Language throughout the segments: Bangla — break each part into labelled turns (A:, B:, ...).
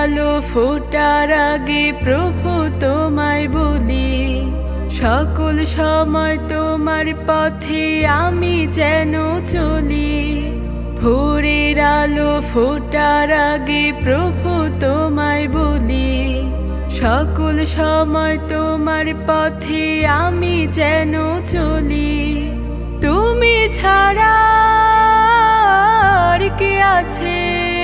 A: আলো ফোটার আগে প্রভু তোমায় বলি, সকল সময় তোমার পথে আমি যেন চলি। ভোরের আলো ফোটার আগে প্রভু তোমায় বলি, সকল সময় তোমার পথে আমি যেন চলি। তুমি ছাড়া আর কে আছে,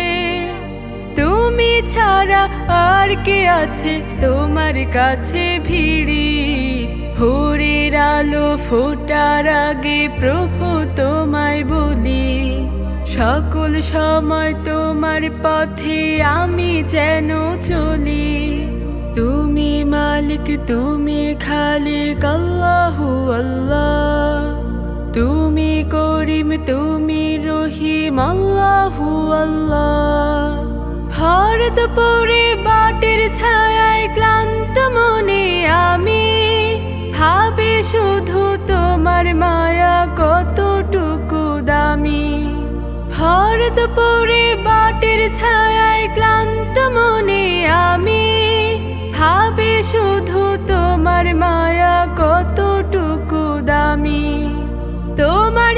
A: তুমি ছাড়া আর কে আছে তোমার কাছে ভিড়ি। ভোরের আলো ফোটার আগে প্রভু তোমায় বলি, সকল সময় তোমার পথে আমি যেন চলি। তুমি মালিক, তুমি খালিক, আল্লাহু আল্লাহ। তুমি করিম, তুমি রহিম, আল্লাহু আল্লাহ। ভারত পরে বাটের ছায়ায় ক্লান্ত মনে আমি ভাবে শুধু তোমার মায়া কতটুকু দামি। ভারত পরে বাটের ছায়ায় ক্লান্ত মনে আমি ভাবে শুধু তোমার মায়া কতটুকু দামি। তোমার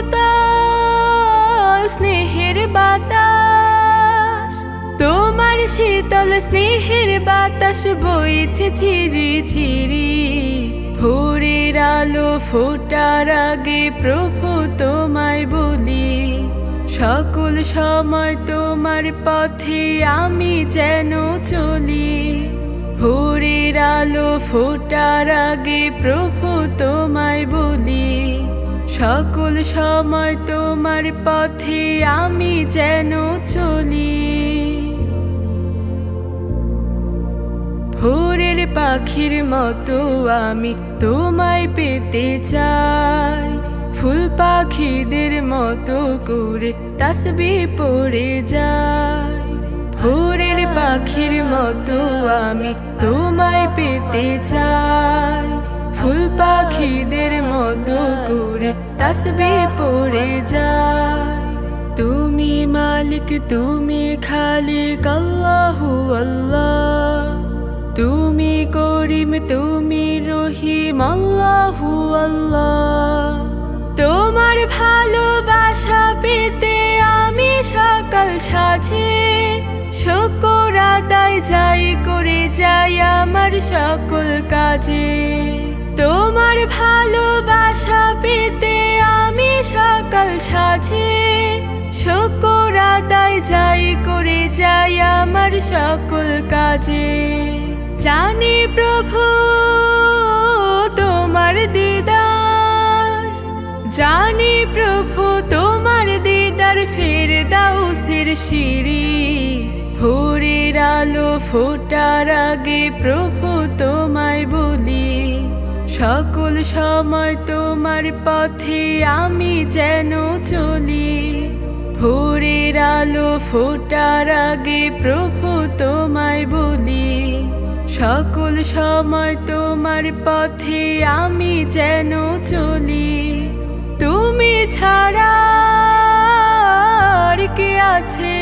A: শীতল স্নেহের বাতাস, তোমার শীতল স্নেহের বাতাস বইছে ঝিরি ঝিরি। ভোরের আলো ফোটার আগে প্রভু তোমায় বলি, সকল সময় তোমার পথে আমি যেন চলি। ভোরের আলো ফোটার আগে প্রভু তোমায় বলি, সকল সময় তোমার পথে আমি যেন চলি। ভোরের পাখির মতো আমি তোমায় পেতে চাই, ফুল পাখিদের মতো করে তাসবিহ পড়ে যাই। ভোরের পাখির মতো আমি তোমায় পেতে চাই, ফুল পাখিদের মতো করে তাসবিহ পড়ে যাই। তুমি মালিক, তুমি খালিক, আল্লাহু আল্লাহ। তুমি করিম, তুমি রহিম, আল্লাহু আল্লাহ। তোমার ভালোবাসা পেতে আমি সকাল সাজে শুকর আদায় যাই করে যাই আমার সকল কাজে। তোমার ভালোবাসা পেতে আমি সকাল সাজে শুকর আদায় যাই করে যাই আমার সকল কাজে। জানি প্রভু তোমার দিদার, জানি প্রভু তোমার দিদার ফেরদাউসের সিঁড়ি। ভোরের আলো ফোটার আগে প্রভু তোমায় বলি, সকল সময় তোমার পথে আমি যেন চলি। ভোরের আলো ফোটার আগে প্রভু তোমায় বলি, সকল সময় তোমার পথে আমি যেন চলি। তুমি ছাড়া আর কে আছে,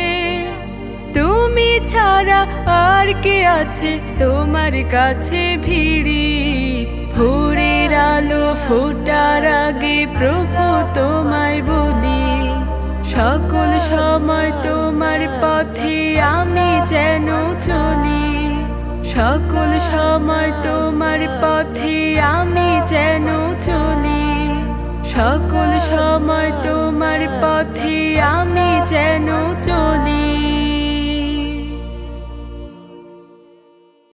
A: তুমি ছাড়া আর কে আছে তোমার কাছে ভিড়ি। ভোরের আলো ফোটার আগে প্রভু তোমায় বলি, সকল সময় তোমার পথে আমি যেন চলি। সকল সময় তোমার পথে আমি যেন চলি, সকল সময় তোমার পথে আমি যেন চলি।